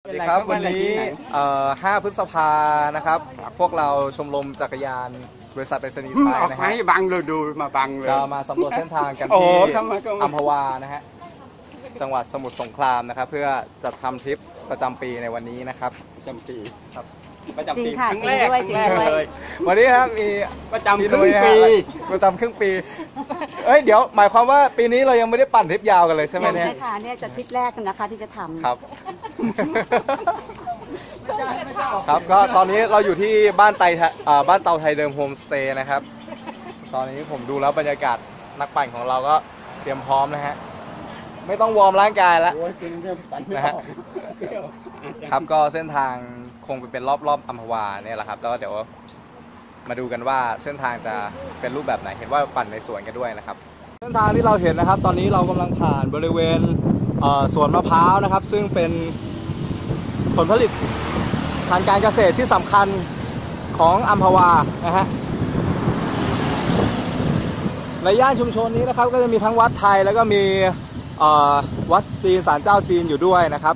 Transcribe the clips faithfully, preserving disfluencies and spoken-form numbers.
สวัสดีครับวันนี้ห้าพฤษภานะครับพวกเราชมรมจักรยานบริษัทไปรษณีย์ไทยนะฮะบังเลยดูมาบังเลยจะมาสำรวจเส้นทางกันที่อัมพวานะฮะจังหวัดสมุทรสงครามนะครับเพื่อจัดทำทริปประจำปีในวันนี้นะครับประจำปีครับประจำปีครั้งแรกครั้งแรกเลยวันนี้ครับมีประจำครึ่งปีประจำครึ่งปีเอ้ยเดี๋ยวหมายความว่าปีนี้เรายังไม่ได้ปั่นทริปยาวกันเลยใช่ไหมเนี่ยใช่ค่ะเนี่ยจะทริปแรกนะคะที่จะทำครับครับก็ตอนนี้เราอยู่ที่บ้านไตบ้านเตาไทยเดิมโฮมสเตย์นะครับตอนนี้ผมดูแล้วบรรยากาศนักปั่นของเราก็เตรียมพร้อมนะฮะไม่ต้องวอร์มร่างกายแล้วนะฮะครับก็เส้นทางคงเป็นรอบรอบอัมพวาเนี่ยแหละครับแล้วเดี๋ยวมาดูกันว่าเส้นทางจะเป็นรูปแบบไหนเห็นว่าปั่นในสวนกันด้วยนะครับเส้นทางที่เราเห็นนะครับตอนนี้เรากำลังผ่านบริเวณสวนมะพร้าวนะครับซึ่งเป็นผลผลิตทางการเกษตรที่สำคัญของอัมพวานะฮะในย่านชุมชนนี้นะครับก็จะมีทั้งวัดไทยแล้วก็มีวัดจีนศาลเจ้าจีนอยู่ด้วยนะครับ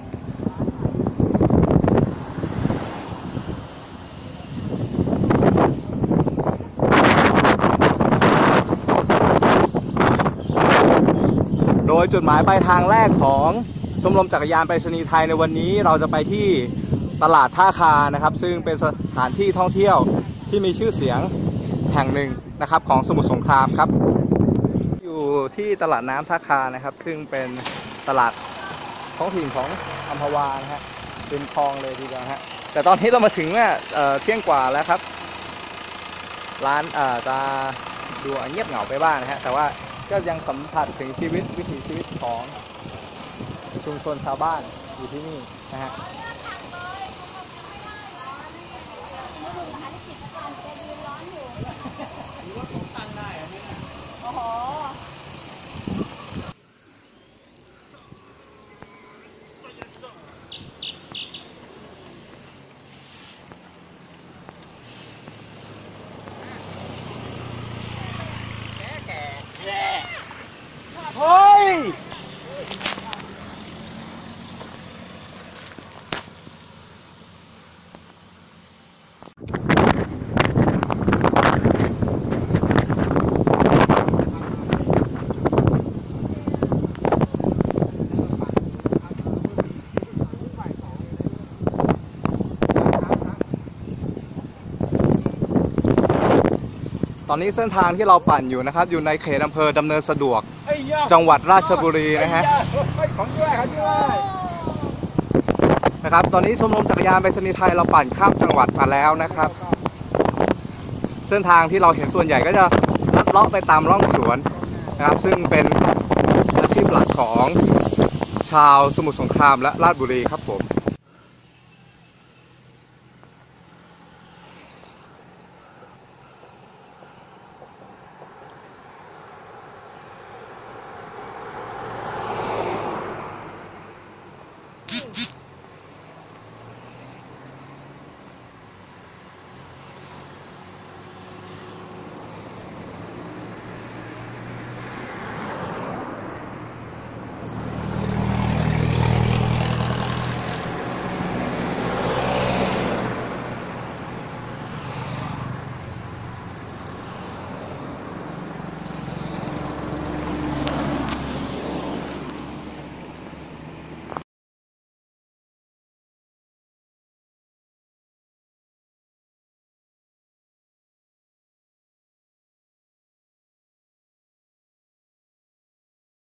โดยจุดหมายปลายทางแรกของชมรมจักรยานไปรษณีย์ไทยในวันนี้เราจะไปที่ตลาดท่าคานะครับซึ่งเป็นสถานที่ท่องเที่ยวที่มีชื่อเสียงแห่งหนึ่งนะครับของสมุทรสงครามครับอยู่ที่ตลาดน้ำท่าคานะครับซึ่งเป็นตลาดท้องถิ่นของอัมพวานะฮะริมคลองเลยทีเดียวฮะแต่ตอนนี้เรามาถึงเนี่ยเที่ยงกว่าแล้วครับร้านจะดูเงียบเหงาไปบ้างนะฮะแต่ว่าก็ยังสัมผัสถึงชีวิตวิถีชีวิตของชุมชนชาวบ้านอยู่ที่นี่นะฮะเฮ้ยตอนนี้เส้นทางที่เราปั่นอยู่นะครับอยู่ในเขตอำเภอดำเนินสะดวกจังหวัดราชบุรีนะฮะนะครับตอนนี้ชมรมจักรยานไปรษณีย์ไทยเราปั่นข้ามจังหวัดมาแล้วนะครับเส้นทางที่เราเห็นส่วนใหญ่ก็จะลัดเลาะไปตามร่องสวนนะครับซึ่งเป็นอาชีพหลักของชาวสมุทรสงครามและราชบุรีครับผม